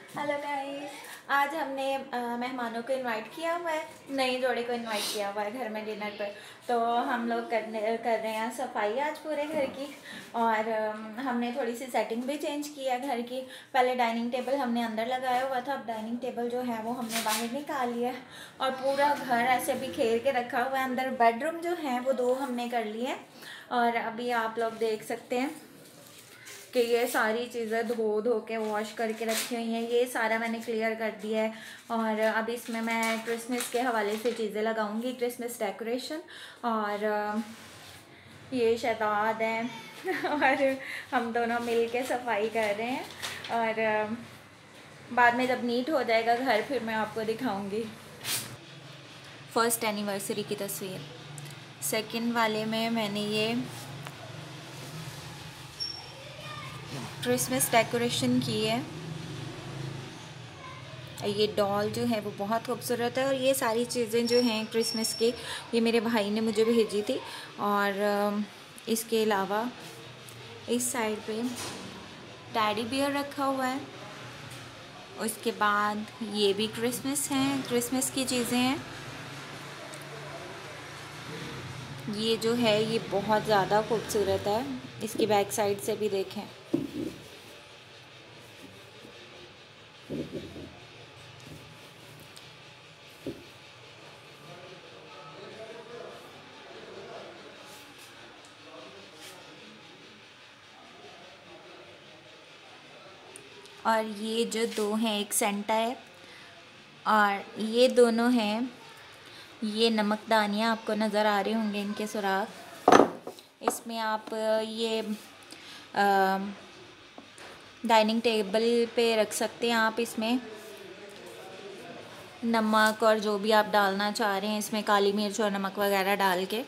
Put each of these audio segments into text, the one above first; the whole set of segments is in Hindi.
हेलो गाइस, आज हमने मेहमानों को इनवाइट किया हुआ है, नए जोड़े को इनवाइट किया हुआ है घर में डिनर पर। तो हम लोग कर रहे हैं सफाई आज पूरे घर की। और हमने थोड़ी सी सेटिंग भी चेंज की है घर की। पहले डाइनिंग टेबल हमने अंदर लगाया हुआ था, अब डाइनिंग टेबल जो है वो हमने बाहर निकाल लिया है और पूरा घर ऐसे बिखेर के रखा हुआ है। अंदर बेडरूम जो है वो 2 हमने कर लिए हैं और अभी आप लोग देख सकते हैं कि ये सारी चीज़ें धो धो के वॉश करके रखी हुई हैं। ये सारा मैंने क्लियर कर दिया है और अब इसमें मैं क्रिसमस के हवाले से चीज़ें लगाऊंगी, क्रिसमस डेकोरेशन। और ये शहजाद हैं और हम दोनों मिल के सफाई कर रहे हैं। और बाद में जब नीट हो जाएगा घर फिर मैं आपको दिखाऊंगी। फर्स्ट एनिवर्सरी की तस्वीर। सेकंड वाले में मैंने ये क्रिसमस डेकोरेशन की है। ये डॉल जो है वो बहुत खूबसूरत है और ये सारी चीज़ें जो हैं क्रिसमस की, ये मेरे भाई ने मुझे भेजी थी। और इसके अलावा इस साइड पे टैडी बियर रखा हुआ है। उसके बाद ये भी क्रिसमस हैं, क्रिसमस की चीज़ें हैं। ये जो है ये बहुत ज़्यादा खूबसूरत है, इसकी बैक साइड से भी देखें। और ये जो 2 हैं, एक सेंटा है और ये दोनों हैं, ये नमकदानियाँ आपको नज़र आ रहे होंगे इनके सुराख। इसमें आप ये डाइनिंग टेबल पे रख सकते हैं आप इसमें नमक और जो भी आप डालना चाह रहे हैं, इसमें काली मिर्च और नमक वगैरह डाल के।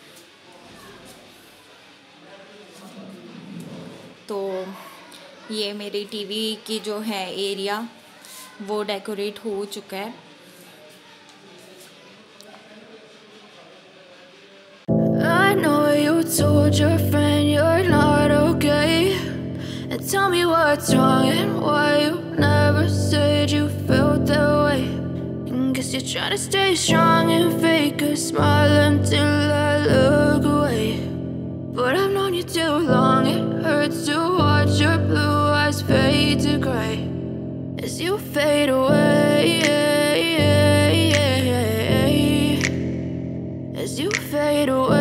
तो ये मेरी टीवी की जो है एरिया वो डेकोरेट हो चुका है। I know you told your friend you're not okay, and tell me what's wrong and why you never said you felt that way. And guess you're trying to stay strong and fake a smile until I look away. But I've known you too long, it hurts to watch your blue eyes fade to gray as you fade away, as you fade away.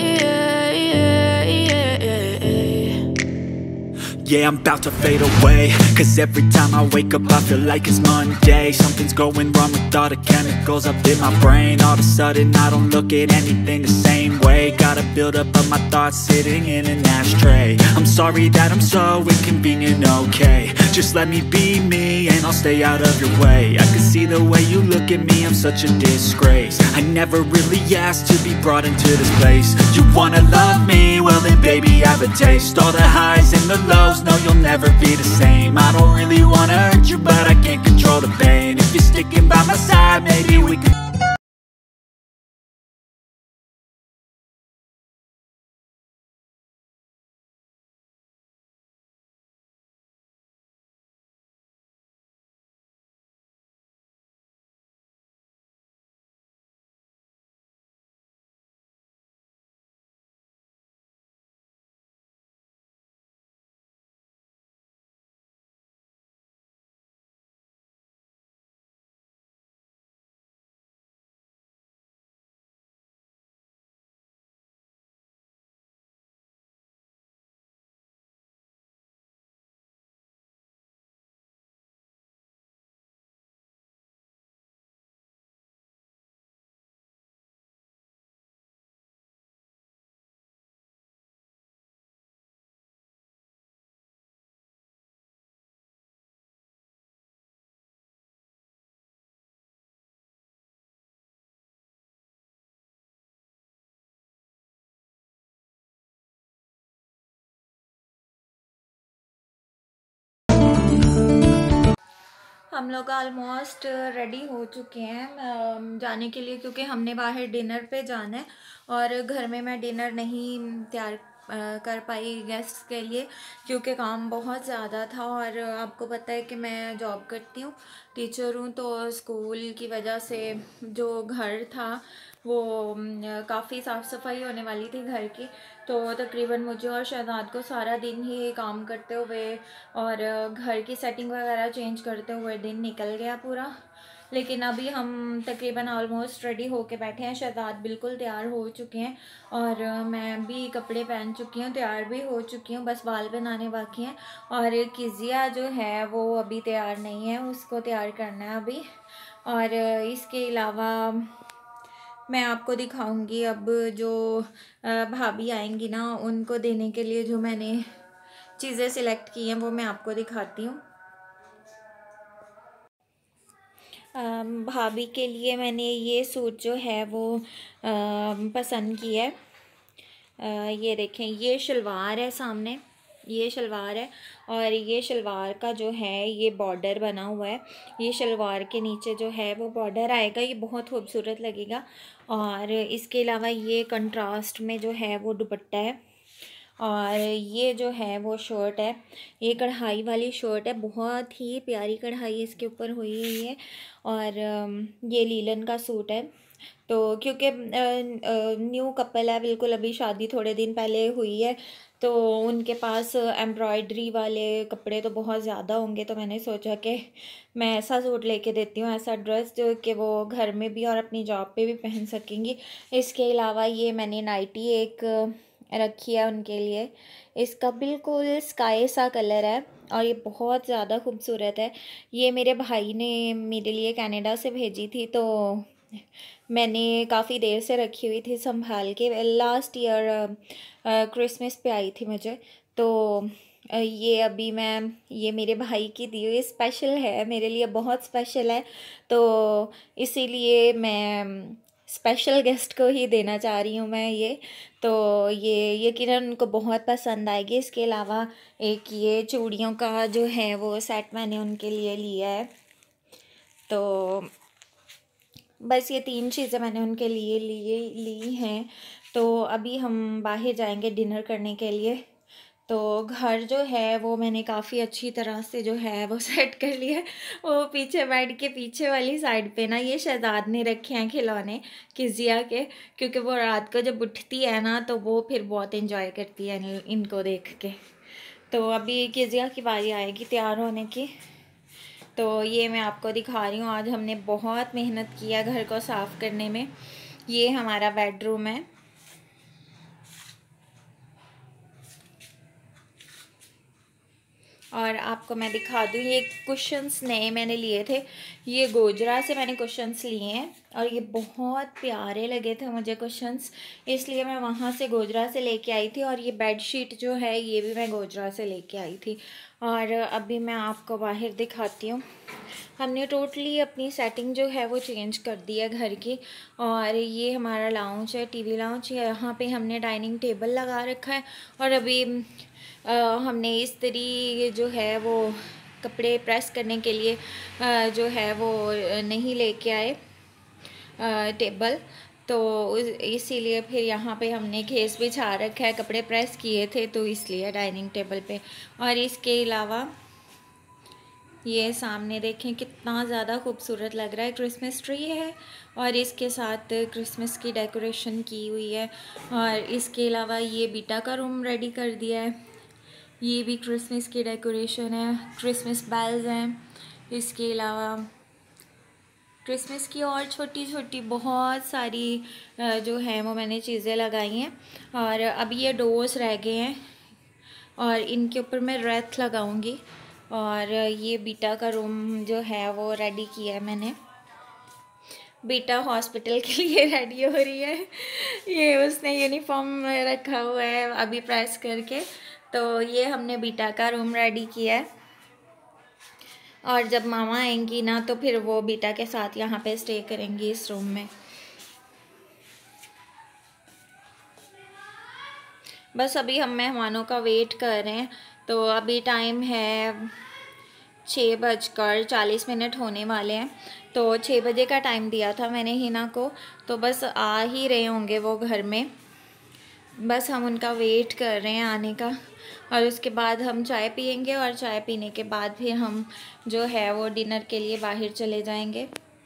Yeah, I'm about to fade away, cause every time I wake up I feel like it's Monday. Something's going wrong with all the chemicals up in my brain. All of a sudden I don't look at anything the same way. Gotta build up of my thoughts sitting in an ashtray. I'm sorry that I'm so inconvenient, okay. Just let me be me and I'll stay out of your way. I can see the way you look at me, I'm such a disgrace. I never really asked to be brought into this place. You wanna love me? Well then baby have a taste. All the highs and the lows, no you'll never be the same. I don't really wanna hurt you but I can't control the pain. If you're sticking by my side, maybe we can हम लोग ऑलमोस्ट रेडी हो चुके हैं जाने के लिए, क्योंकि हमने बाहर डिनर पे जाना है और घर में मैं डिनर नहीं तैयार कर पाई गेस्ट के लिए, क्योंकि काम बहुत ज़्यादा था। और आपको पता है कि मैं जॉब करती हूँ, टीचर हूँ, तो स्कूल की वजह से जो घर था वो काफ़ी साफ़ सफाई होने वाली थी घर की, तो तकरीबन मुझे और शहजाद को सारा दिन ही काम करते हुए और घर की सेटिंग वगैरह चेंज करते हुए दिन निकल गया पूरा। लेकिन अभी हम तकरीबन ऑलमोस्ट रेडी होके बैठे हैं। शहजाद बिल्कुल तैयार हो चुके हैं और मैं भी कपड़े पहन चुकी हूँ, तैयार भी हो चुकी हूँ, बस बाल बनाने बाकी हैं। और किजिया जो है वो अभी तैयार नहीं है, उसको तैयार करना है अभी। और इसके अलावा मैं आपको दिखाऊंगी अब जो भाभी आएंगी ना, उनको देने के लिए जो मैंने चीज़ें सिलेक्ट की हैं वो मैं आपको दिखाती हूँ। भाभी के लिए मैंने ये सूट जो है वो पसंद किया है। ये देखें, ये शलवार है, सामने ये शलवार है और ये शलवार का जो है ये बॉर्डर बना हुआ है। ये शलवार के नीचे जो है वो बॉर्डर आएगा, ये बहुत खूबसूरत लगेगा। और इसके अलावा ये कंट्रास्ट में जो है वो दुपट्टा है और ये जो है वो शर्ट है, ये कढ़ाई वाली शर्ट है, बहुत ही प्यारी कढ़ाई इसके ऊपर हुई हुई है। और ये लीलन का सूट है। तो क्योंकि न्यू कपल है बिल्कुल, अभी शादी थोड़े दिन पहले हुई है, तो उनके पास एम्ब्रॉयडरी वाले कपड़े तो बहुत ज़्यादा होंगे, तो मैंने सोचा कि मैं ऐसा सूट लेके देती हूँ, ऐसा ड्रेस जो कि वो घर में भी और अपनी जॉब पे भी पहन सकेंगी। इसके अलावा ये मैंने नाइटी एक रखी है उनके लिए, इसका बिल्कुल स्काई सा कलर है और ये बहुत ज़्यादा खूबसूरत है। ये मेरे भाई ने मेरे लिए कनाडा से भेजी थी, तो मैंने काफ़ी देर से रखी हुई थी संभाल के। लास्ट ईयर क्रिसमस पे आई थी मुझे, तो ये अभी मैं, ये मेरे भाई की दी हुई स्पेशल है, मेरे लिए बहुत स्पेशल है, तो इसीलिए मैं स्पेशल गेस्ट को ही देना चाह रही हूँ मैं ये। तो ये यकीनन उनको बहुत पसंद आएगी। इसके अलावा एक ये चूड़ियों का जो है वो सेट मैंने उनके लिए लिया है। तो बस ये 3 चीज़ें मैंने उनके लिए ली हैं। तो अभी हम बाहर जाएंगे डिनर करने के लिए। तो घर जो है वो मैंने काफ़ी अच्छी तरह से जो है वो सेट कर लिया है। वो पीछे बेड के पीछे वाली साइड पे ना ये शहजाद ने रखे हैं खिलौने किजिया के, क्योंकि वो रात को जब उठती है ना तो वो फिर बहुत एंजॉय करती है इनको देख के। तो अभी किजिया की बारी आएगी तैयार होने की। तो ये मैं आपको दिखा रही हूँ, आज हमने बहुत मेहनत किया घर को साफ़ करने में। ये हमारा बेडरूम है और आपको मैं दिखा दूँ, ये कुशन्स नए मैंने लिए थे, ये गोजरा से मैंने कुशन्स लिए हैं और ये बहुत प्यारे लगे थे मुझे कुशन्स, इसलिए मैं वहाँ से गोजरा से लेके आई थी। और ये बेडशीट जो है ये भी मैं गोजरा से लेके आई थी। और अभी मैं आपको बाहर दिखाती हूँ, हमने टोटली अपनी सेटिंग जो है वो चेंज कर दी है घर की। और ये हमारा लाउंज है, टीवी लाउंज, यहाँ पे हमने डाइनिंग टेबल लगा रखा है। और अभी हमने इस्त्री जो है वो कपड़े प्रेस करने के लिए जो है वो नहीं लेके आए टेबल, तो इसीलिए फिर यहाँ पे हमने घेस बिछा रखा है, कपड़े प्रेस किए थे तो इसलिए डाइनिंग टेबल पे। और इसके अलावा ये सामने देखें कितना ज़्यादा खूबसूरत लग रहा है, क्रिसमस ट्री है और इसके साथ क्रिसमस की डेकोरेशन की हुई है। और इसके अलावा ये बीटा का रूम रेडी कर दिया है, ये भी क्रिसमस की डेकोरेशन है, क्रिसमस बेल्स हैं। इसके अलावा क्रिसमस की और छोटी छोटी बहुत सारी जो है वो मैंने चीज़ें लगाई हैं। और अब ये डोर्स रह गए हैं और इनके ऊपर मैं रेत लगाऊंगी। और ये बीटा का रूम जो है वो रेडी किया है मैंने, बेटा हॉस्पिटल के लिए रेडी हो रही है, ये उसने यूनिफॉर्म रखा हुआ है अभी प्रेस करके। तो ये हमने बेटा का रूम रेडी किया है और जब मामा आएंगी ना तो फिर वो बेटा के साथ यहाँ पे स्टे करेंगी इस रूम में। बस अभी हम मेहमानों का वेट कर रहे हैं। तो अभी टाइम है 6:40 होने वाले हैं, तो 6 बजे का टाइम दिया था मैंने हिना को, तो बस आ ही रहे होंगे वो घर में। बस हम उनका वेट कर रहे हैं आने का, और उसके बाद हम चाय पियेंगे, और चाय पीने के बाद फिर हम जो है वो डिनर के लिए बाहर चले जाएंगे।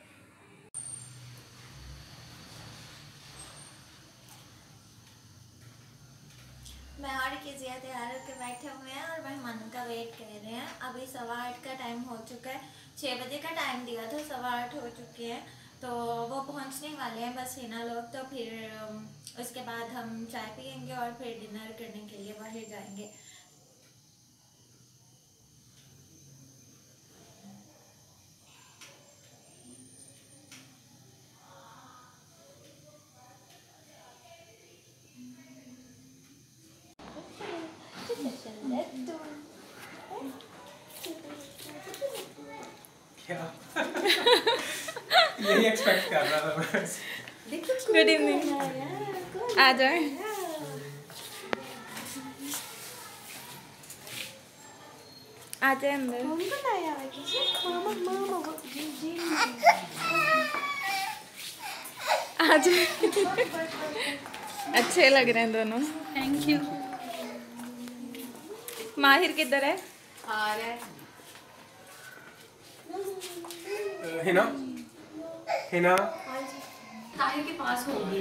मैं और किजिया तैयार होकर बैठे हुए हैं और मेहमानों का वेट कर रहे हैं। अभी 8:15 का टाइम हो चुका है, 6 बजे का टाइम दिया था, 8:15 हो चुके हैं, तो वो पहुंचने वाले हैं बस हिना लोग। तो फिर उसके बाद हम चाय पियेंगे और फिर डिनर करने के लिए बाहर जाएंगे। क्या यही एक्सपेक्ट कर रहा था मैं। गुड इवनिंग, आ जाए। आ जाए अंदर। आ जाए। अच्छे लग रहे हैं दोनों। Thank you. माहिर किधर है? आ रहा है। हिना हिना ताहिर के पास होगी।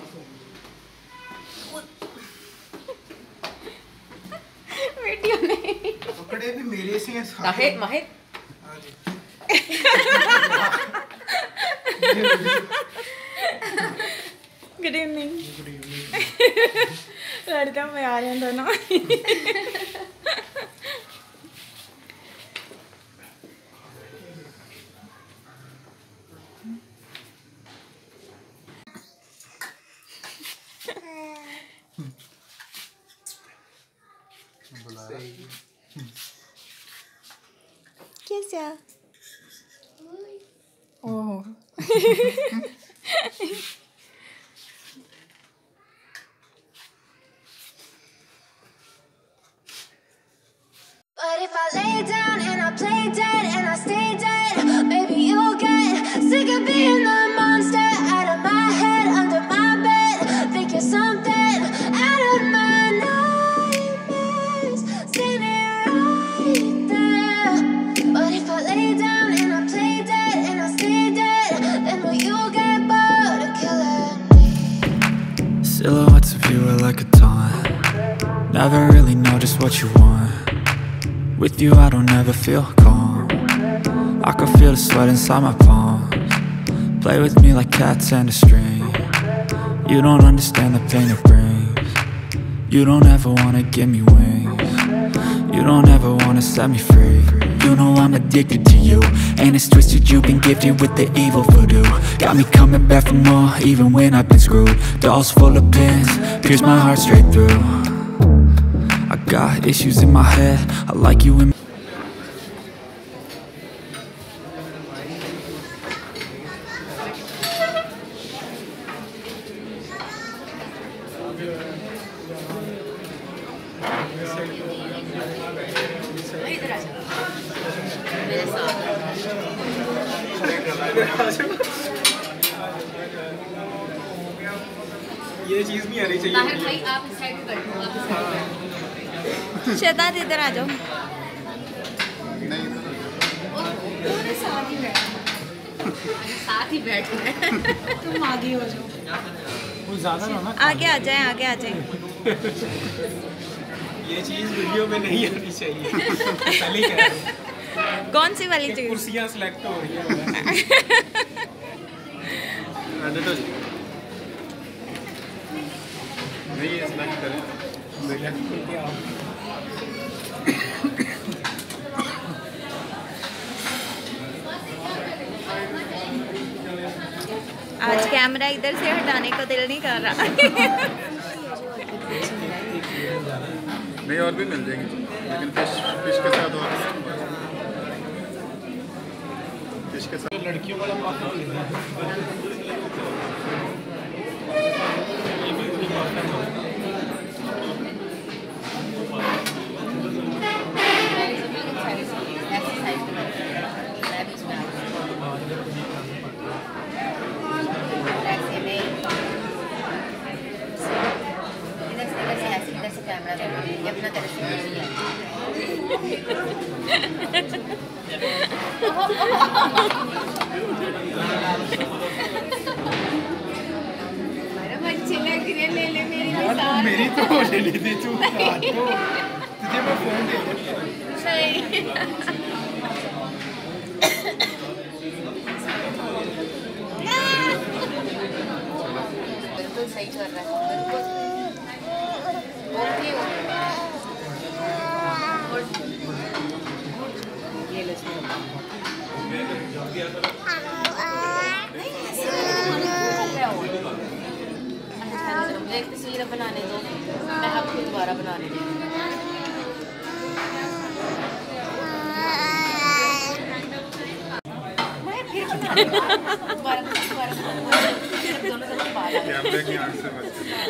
वीडियो नहीं। पकड़े भी मेरे से हैं सारे। ताहिर माहिर गुड इवनिंग। लड़का में आ रहे हैं दोनों। कैसा? ओह। But if I lay down and I play dead and I stay dead, maybe you'll get sick of being the monster out of my head, under my bed. Think you're something out of my nightmares, standing right there. But if I lay down and I play dead and I stay dead, then will you get bored of killing me? Silhouettes of you are like a taunt. Never really know just what you want. With you I don't ever feel calm. I can feel the sweat inside my palms. Play with me like cats and a string. You don't understand the pain it brings. You don't ever wanna give me wings. You don't ever wanna set me free. You know I'm addicted to you, and it's twisted, you've been gifted with the evil voodoo. Got me coming back for more, even when I've been screwed. Dolls full of pins, pierce my heart straight through. I got issues in my head, I like you in इधर आ जा मेरे साथ। ये चीज नहीं आनी चाहिए। ताहिर भाई आप इस साइड पे बैठो, आप इस साइड पे बैठो। शहजाद इधर आ जाओ। पूरे साथ ही बैठो। साथ ही बैठ रहे। तुम आगे हो जाओ। वो ज्यादा ना ना। आगे आ जाए, आगे आ जाए। ये चीज वीडियो में नहीं आनी चाहिए। पहले ही कह रहा हूं। कौन सी वाली चीज? कुर्सियां सिलेक्ट हो रही हैं। नहीं ये सिलेक्ट करें। आज कैमरा इधर से हटाने को दिल नहीं कर रहा। नहीं और भी मिल जाएंगे, लेकिन फिश के साथ और फिश के साथ लड़कियों वाला काफी ये भी उन्हीं का है। ऐसी साइड पे बैठो। मैं बीच में आ रही हूँ। ऐसे में इधर अच्छे लग रहे, ले ले मेरी भी यार साथ। मेरी तो ले ली थी तू रात को, तुझे मैं फोन दे दिया। सही। बिल्कुल सही कर रहा है, बिल्कुल ओके हो। ये लो इसमें। मुझे एक तस्वीर बनाने दो, मैं आपको दोबारा बनाने दूँगी। दोबारा दोनों तरफ बाल आ गए। कैमरे की आंख से बच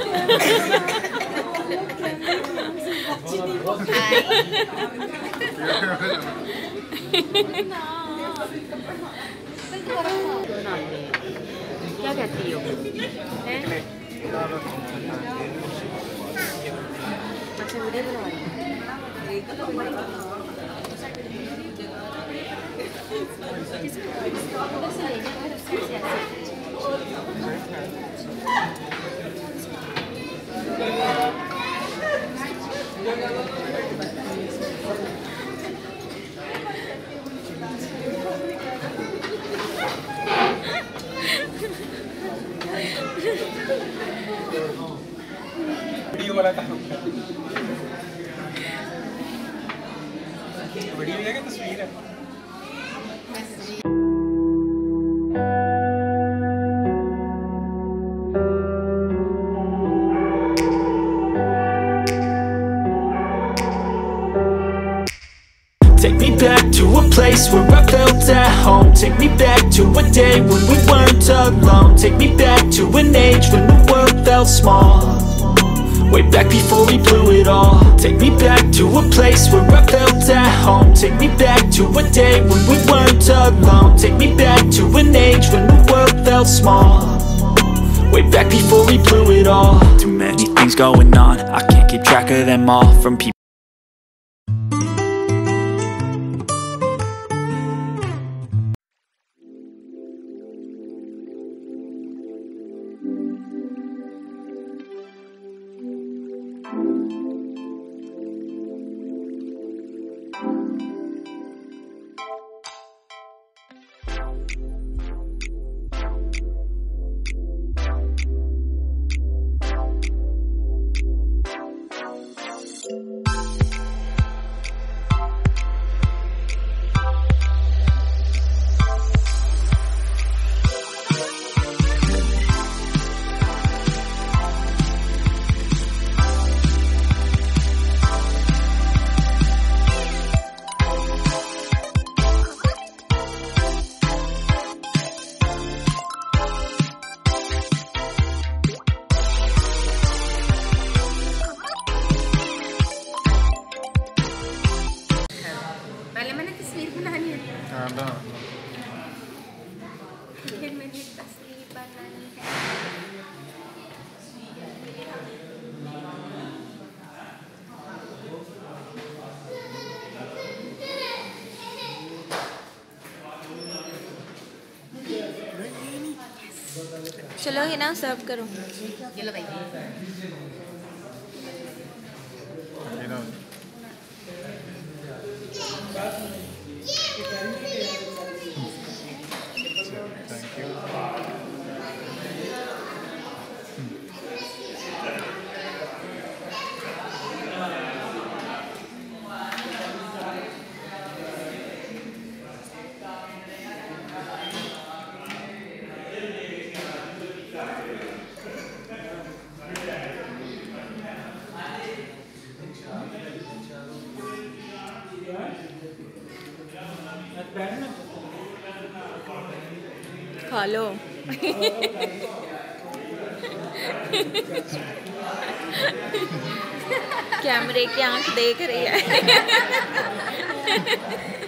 क्या कहती हो? अच्छा वीडियो बना रही वीडियो वाला था, वीडियो है कि तस्वीर है? Take me back to a place where I felt at home. Take me back to a day when we weren't alone. Take me back to an age when the world felt small, way back before we blew it all. Take me back to a place where I felt at home. Take me back to a day when we weren't alone. Take me back to an age when the world felt small, way back before we blew it all. Too many things going on, I can't keep track of them all. From people फिर मैंने तस्वीर बनानी है। चलो ये ना सर्व करो। चलो भाई खा लो। कैमरे की आंख देख रही है।